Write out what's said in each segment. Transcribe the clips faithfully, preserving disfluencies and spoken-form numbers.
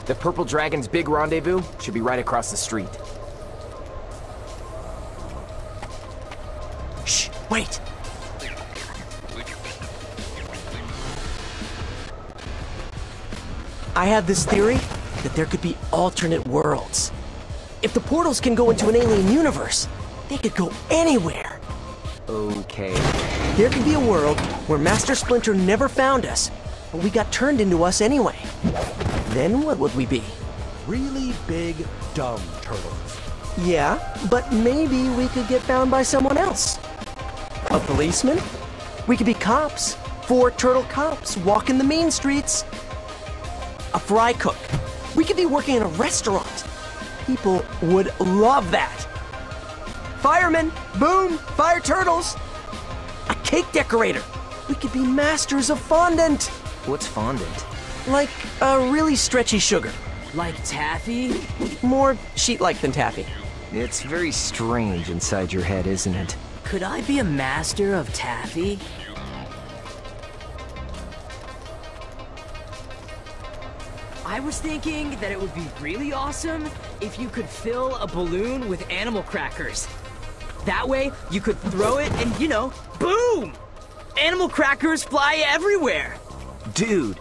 The Purple Dragon's big rendezvous should be right across the street. Shh, wait! I have this theory that there could be alternate worlds. If the portals can go into an alien universe, they could go anywhere. Okay. There could be a world where Master Splinter never found us, but we got turned into us anyway. Then what would we be? Really big, dumb turtles. Yeah, but maybe we could get found by someone else. A policeman? We could be cops. Four turtle cops walking the mean streets. A fry cook. We could be working in a restaurant. People would love that. Firemen, boom, fire turtles. A cake decorator. We could be masters of fondant. What's fondant? Like a really stretchy sugar. Like taffy? More sheet-like than taffy. It's very strange inside your head, isn't it? Could I be a master of taffy? I was thinking that it would be really awesome if you could fill a balloon with animal crackers. That way, you could throw it and, you know, boom! Animal crackers fly everywhere! Dude.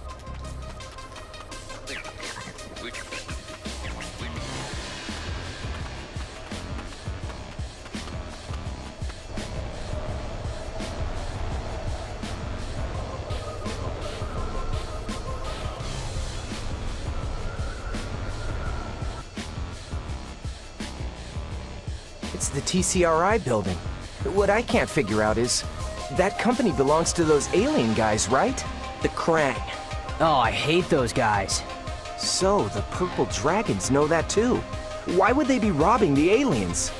It's the T C R I building. What I can't figure out is, that company belongs to those alien guys, right? The Krang. Oh, I hate those guys. So, the Purple Dragons know that too. Why would they be robbing the aliens?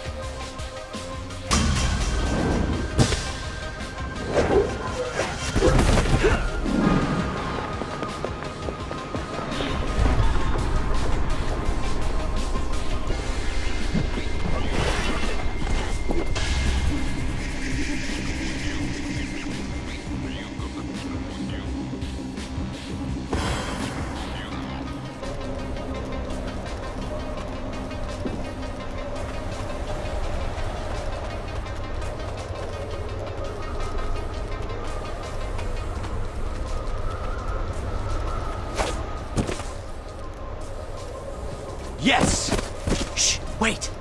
Yes! Shh, wait!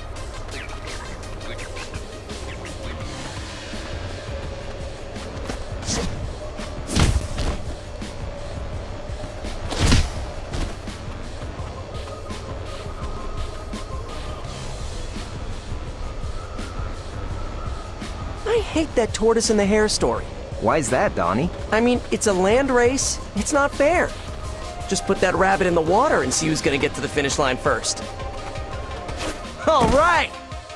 I hate that tortoise and the hare story. Why's that, Donnie? I mean, it's a land race. It's not fair. Just put that rabbit in the water and see who's gonna get to the finish line first. All right!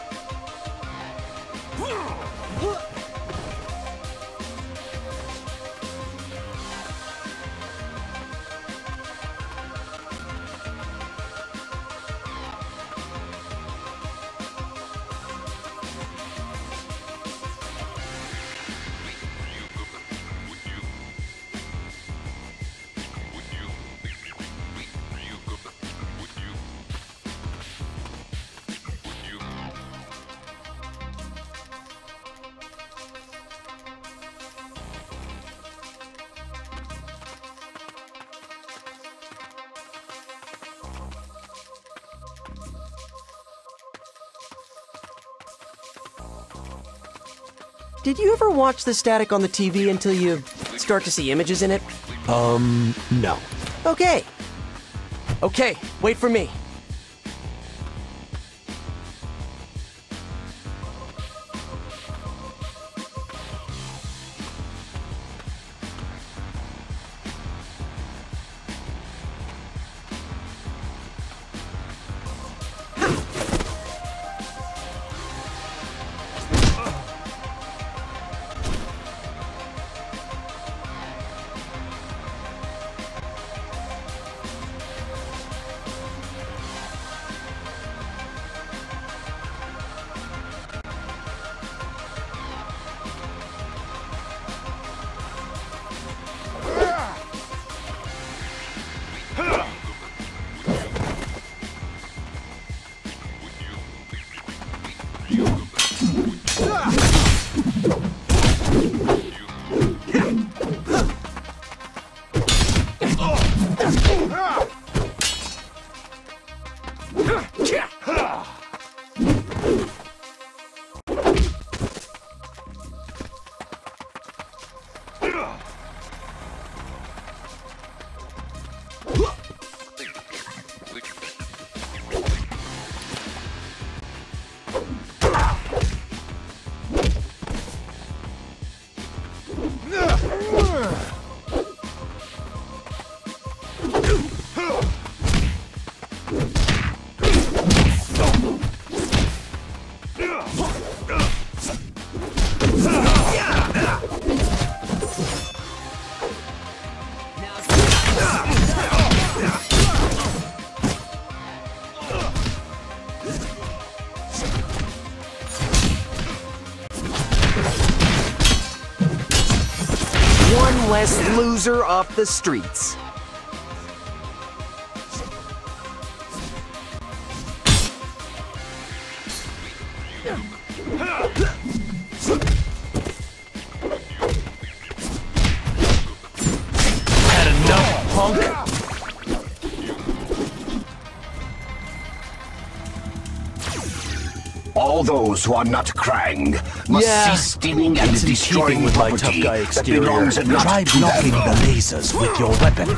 Did you ever watch the static on the T V until you start to see images in it? Um, no. Okay. Okay, wait for me. One less loser off the streets. Had enough, punk? All those who are not Krang must Yeah, cease stealing and it's in destroying keeping with my property tough guy that exterior. belongs not Try to blocking them. the lasers with your weapon.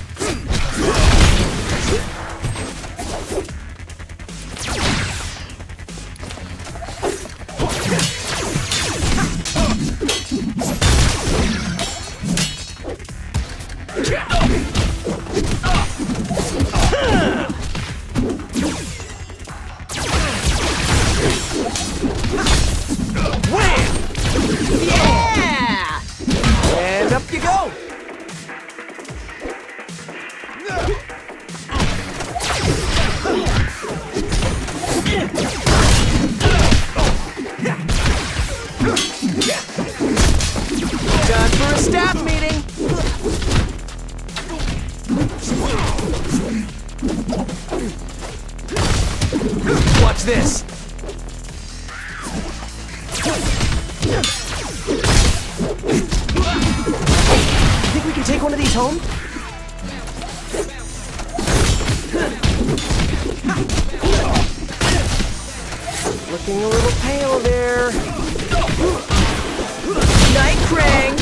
Yeah! And up you go! Time for a staff meeting! Watch this! Think we can take one of these home? Looking a little pale there. Night Krang!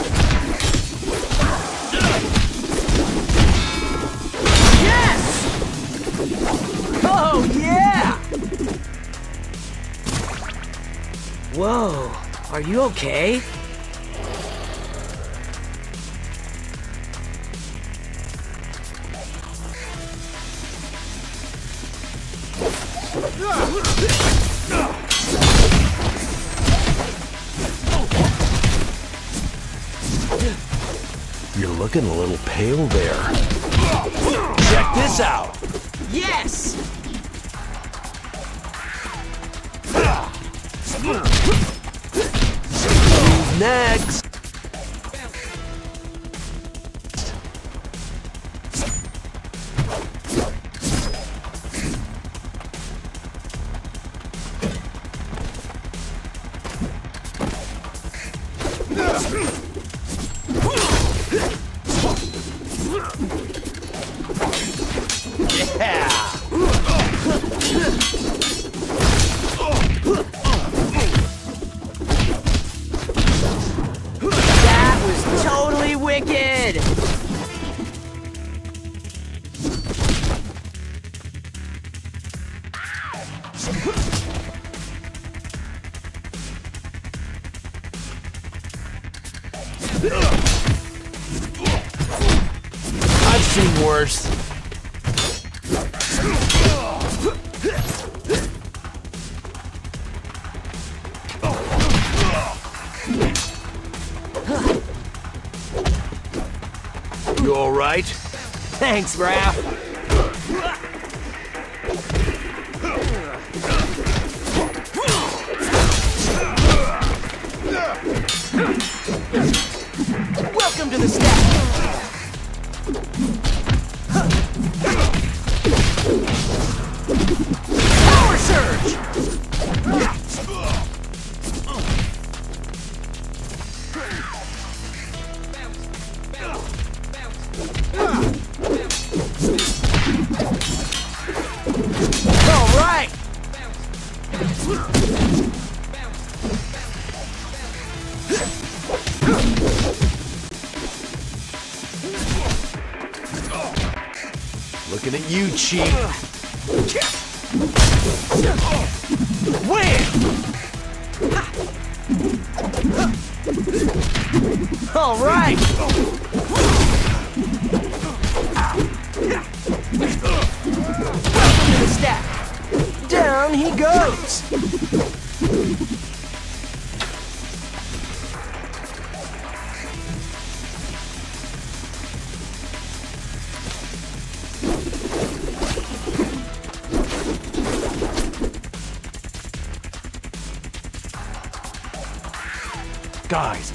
Yes! Oh, yeah! Whoa, are you okay? You're looking a little pale there. Check this out. Yes! Who's next? That was totally wicked! I've seen worse. You all right? Thanks, Raph. Welcome to the staff. Power surge. Looking at you, cheat. Wham! All right! Welcome to the stack. Down he goes. Guys.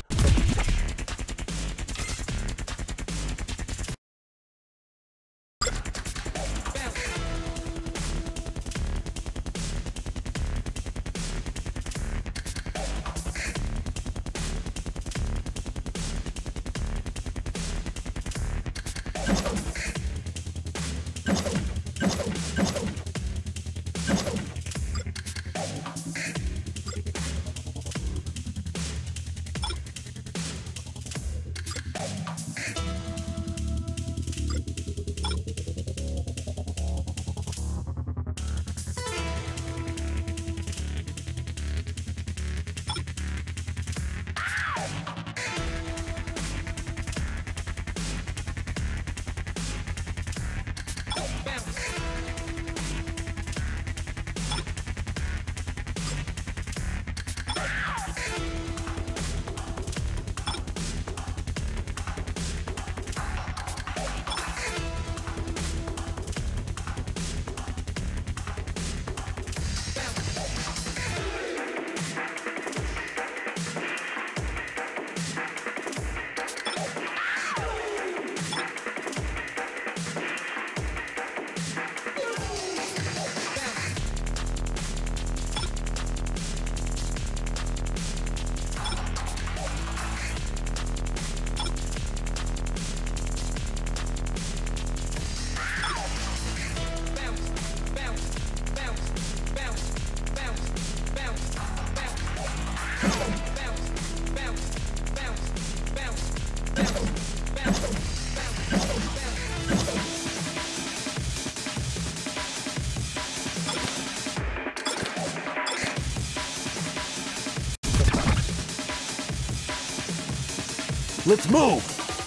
Let's move!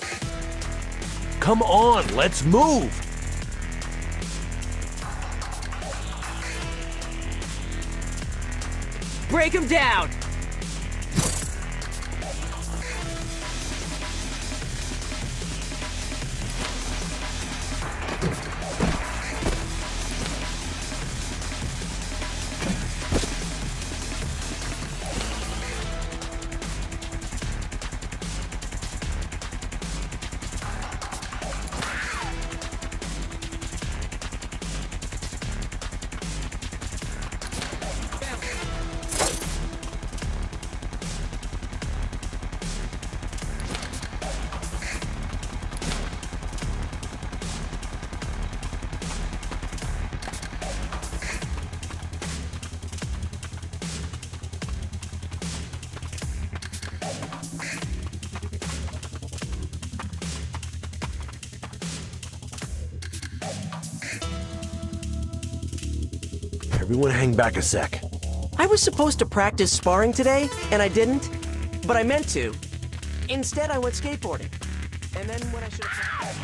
Come on, let's move! Break him down! Everyone hang back a sec. I was supposed to practice sparring today, and I didn't. But I meant to. Instead, I went skateboarding. And then when I should have...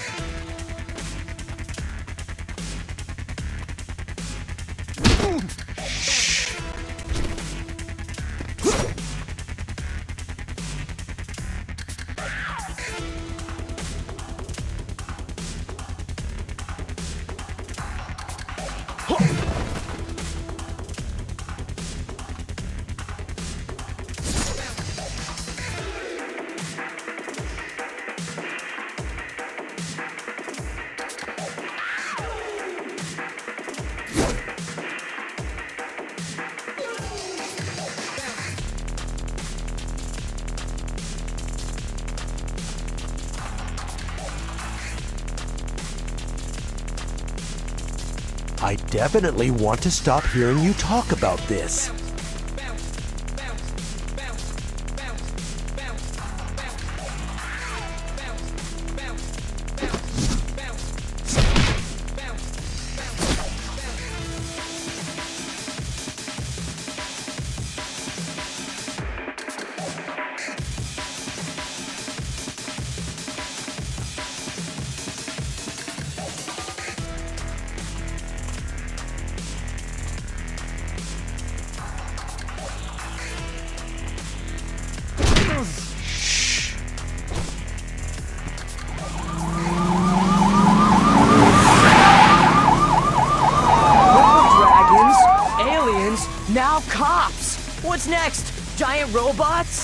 I definitely want to stop hearing you talk about this. What's next? Giant robots?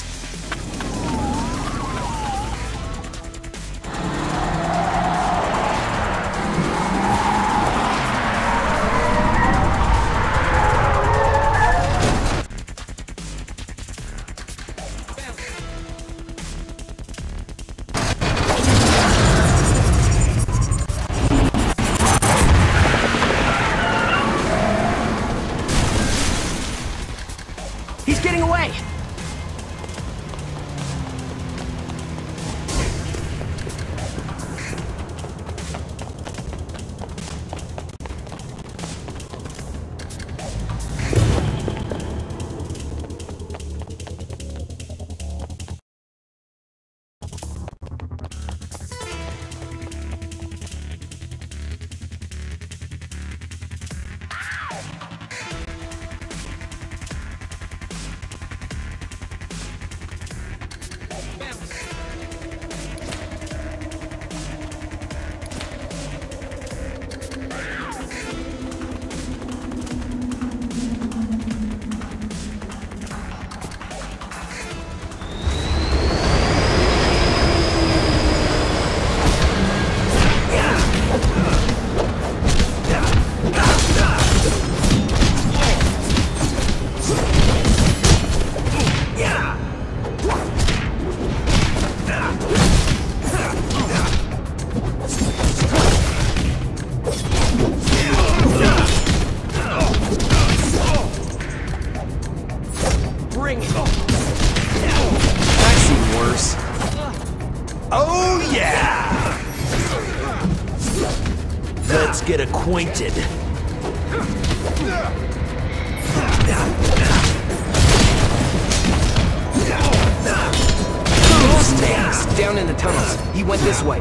He's getting away! Bring it! I've seen worse. Oh, yeah! Let's get acquainted. Snakes! Down in the tunnels. He went this way.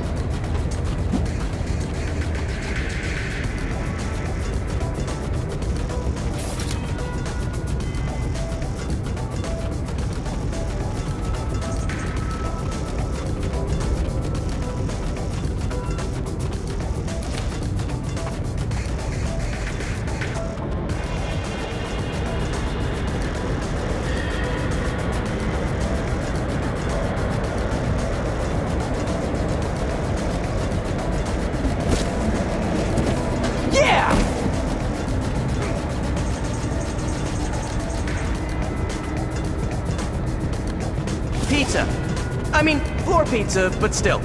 Pizza. I mean, floor pizza, but still.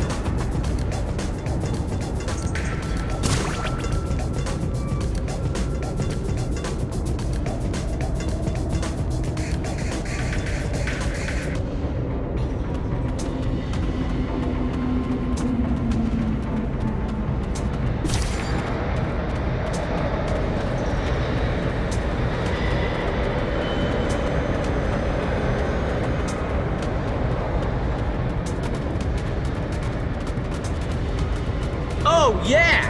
Oh, yeah!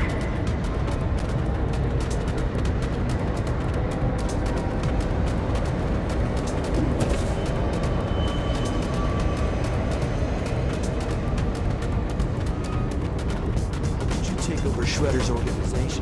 Did you take over Shredder's organization?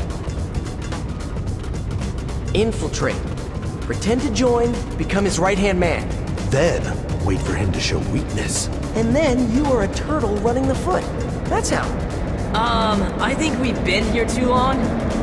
Infiltrate. Pretend to join, become his right-hand man. Then, wait for him to show weakness. And then you are a turtle running the foot. That's how. Um, I think we've been here too long.